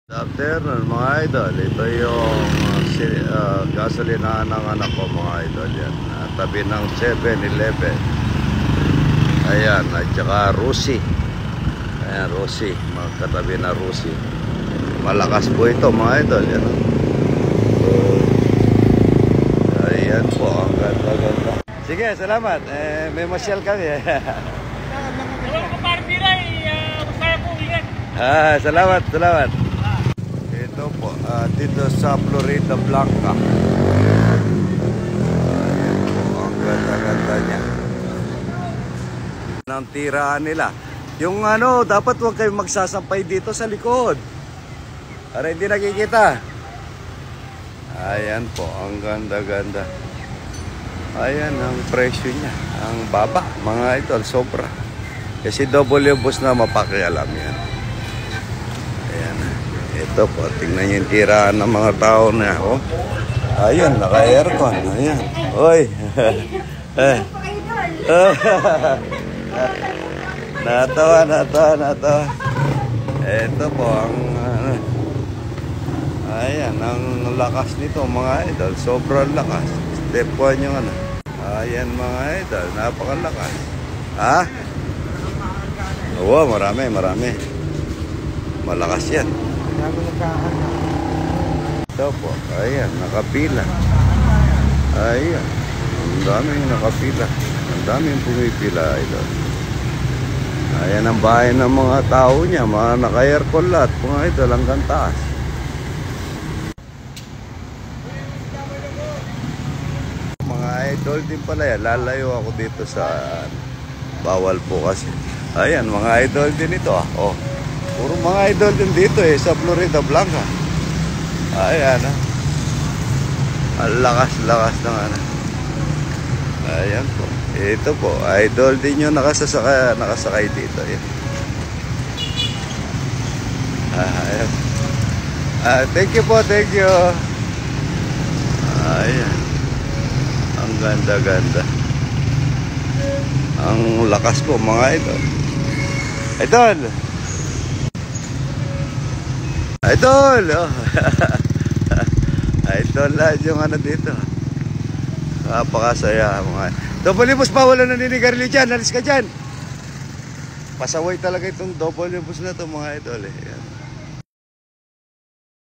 Good afternoon mga idol. Ito yung gasolinahan ng anak ko mga idol yan. Tabi ng 7-Eleven. Ayan, at saka Rusi. Ayan, Rusi. Magkatabi na Rusi. Malakas po ito mga idol yan. Ayan po, ang ganda-ganda. Sige, salamat. May masyal kami. Salamat ka partira, masaya po, ingat. Salamat, salamat. Ito po, dito sa Florida Blanca. Ayan po, ang ganda-ganda niya. Ang tiraan nila. Yung dapat huwag kayo magsasampay dito sa likod. Para hindi nakikita. Ayan po, ang ganda-ganda. Ayan ang presyo niya. Ang baba, mga idol, sobra. Kasi double bus na mapakialam yan. Ayan. Ito po, tingnan niyo yung tiraan ng mga tao na. Oh. Ayan, naka-aircon. Ayan. Oy. Natawa. Ito po ang ayan, ang lakas nito mga idol. Sobrang lakas. Step 1 yung Ayan mga idol, napakalakas. Ha? Oo, marami. Malakas yan. Ito po, ayan, nakapila. Ayan, ang daming nakapila. Ang daming pumipila, idol. Ayan ang bahay ng mga tao niya, mga naka-aircon lahat, mga idol, hanggang taas. Mga idol din pala yan, lalayo ako dito sa bawal po kasi. Ayan, mga idol din ito. Oh. Puro mga idol din dito sa Florida Blanca. Ayan ang lakas ng Ayan po. Ito po, idol din yung nakasakay dito. Ayan. Ayan. Thank you po, thank you. Ayan. Ang ganda-ganda. Ang lakas po mga idol. Idol! Idol! Oh. Idol lahat yung dito. Napakasaya mga. Double bus pa, wala naninigarilyo dyan. Alis ka dyan. Pasaway talaga itong double bus na ito mga idol. Yan.